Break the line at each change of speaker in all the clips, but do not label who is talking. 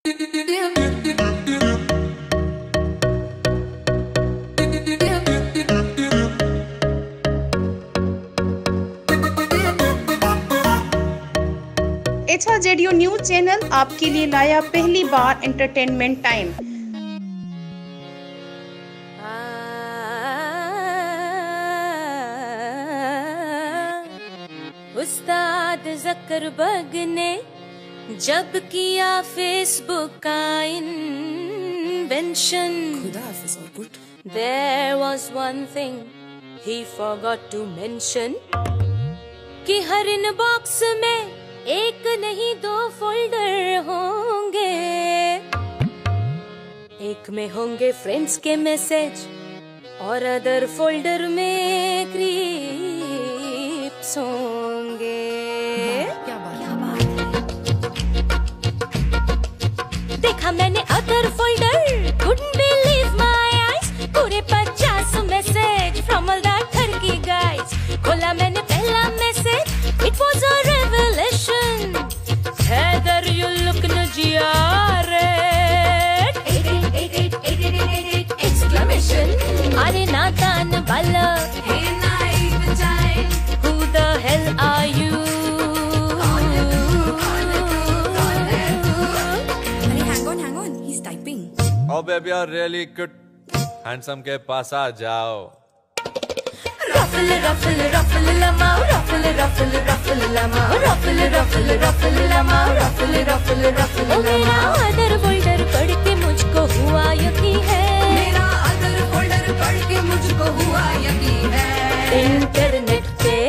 HRZU news channel आपके लिए लाया पहली बार एंटरटेनमेंट टाइम।
उस्ताद ज़करबर्ग ने जब किया फेसबुक का invention, there was one thing he forgot to mention, कि हर इनबॉक्स में एक नहीं दो फोल्डर होंगे। एक में होंगे फ्रेंड्स के मैसेज और अदर फोल्डर में क्रीप्स होंगे।
क्या बात है।
देखा मैंने other folder, couldn't believe my eyes, पूरे 50 message from all that Turkey guys। खोला मैंने पहला message, it was a revelation, Heather you look najiaret, 8888888 exclamation, अरे नातान बालक, hey naive child, who the hell are you?
Hang on, he's typing.
Oh baby you're really good, handsome के पास आ जाओ।
Ruffle ruffle ruffle lamao, ruffle ruffle ruffle lamao, ruffle ruffle ruffle lamao, ruffle ruffle ruffle lamao। मेरा other folder पढ़ के मुझको हुआ यकीन है,
मेरा अदर फोल्डर पढ़ के मुझको हुआ यकीन है।
इंटरनेट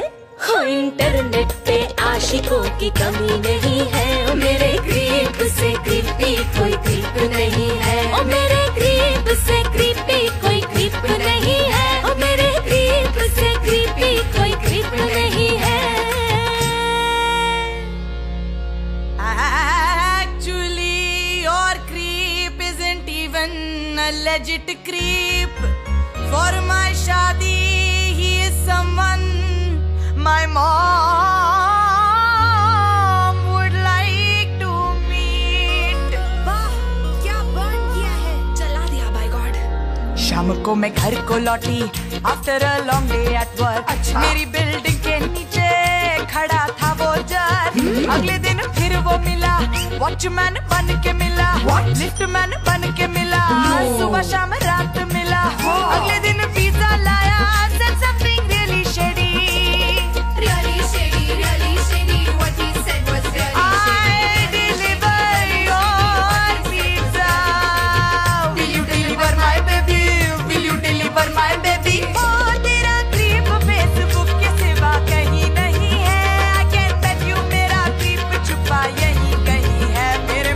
पे आशिकों की कमी नहीं है, ओ मेरे क्रीप से क्रीपी कोई क्रीप नहीं है, ओ मेरे क्रीप से क्रीपी कोई क्रीप नहीं है, ओ मेरे क्रीप से क्रीपी कोई क्रीप नहीं है।
Actually your creep isn't even a legit creep. For my shaadi he is someone my mom would like to meet. वाह क्या बर्न किया है, चला दिया by God। शाम को मैं घर को लौटी after a long day at work. मेरी बिल्डिंग के नीचे खड़ा था वो जर। अगले दिन फिर वो मिला, वॉचमैन बन के मिला, लिफ्टमैन बन के मिला, सुबह शाम रात मिला। अगले दिन पिज्जा लाया, said something really shady, what he said was really shady। I deliver your pizza, will you deliver my baby, will you deliver my baby। ओ तेरा क्रीप फेसबुक के सिवा कहीं नहीं है, I can bet you मेरा creep छुपा यहीं कहीं है। मेरे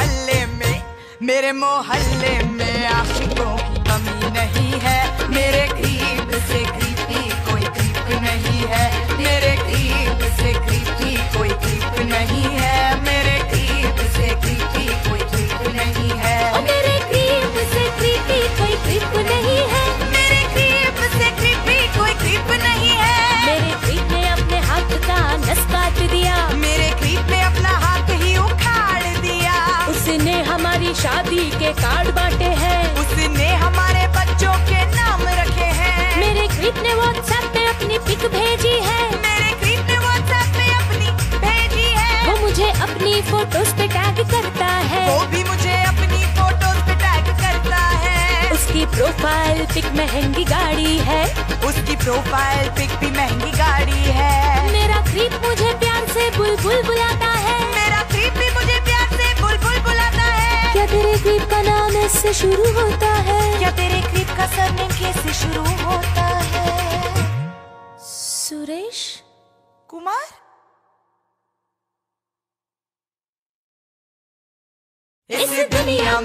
मोहल्ले में आशिकों की कमी नहीं है, मेरे क्रीप से क्रीपी कोई क्रीप नहीं है, मेरे क्रीप से क्रीपी कोई क्रीप नहीं है, मेरे क्रीप से क्रीपी कोई क्रीप नहीं है,
ओ मेरे क्रीप से क्रीपी कोई क्रीप नहीं है,
मेरे क्रीप से क्रीपी कोई क्रीप नहीं है।
मेरे क्रीप ने अपने हाथ का नस काट दिया,
मेरे क्रीप ने अपना हाथ ही उखाड़ दिया।
उसने हमारी शादी के कार्ड बांटे हैं,
उसने हमारे बच्चों के नाम रखे हैं।
मेरे क्रीप ने व्हाट्सएप पे अपनी पिक भेजी है,
मेरे क्रीप ने व्हाट्सएप पे अपनी भेजी है।
वो मुझे अपनी फोटोज पे टैग करता है,
वो भी मुझे अपनी फोटोज पे टैग करता है।
उसकी प्रोफाइल पिक महंगी गाड़ी है,
उसकी प्रोफाइल पिक भी महंगी गाड़ी है।
मेरा क्रीप मुझे प्यार से बुलबुल बुलाता है,
मेरा क्रीप भी मुझे प्यार से बुलबुल बुलाता है।
क्या तेरे क्रीप का नाम इससे शुरू होता है,
क्या तेरे क्रीप का सरनेम कैसे शुरू होता है?
सुरेश
कुमार। इस दुनिया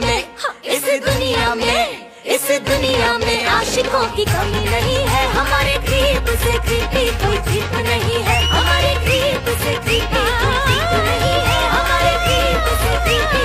में
आशिकों की कमी नहीं है, हमारे क्रीप से क्रीपी कोई क्रीप नहीं है, हमारे क्रीप से क्रीपी कोई क्रीप नहीं है, हमारे क्रीप से क्रीपी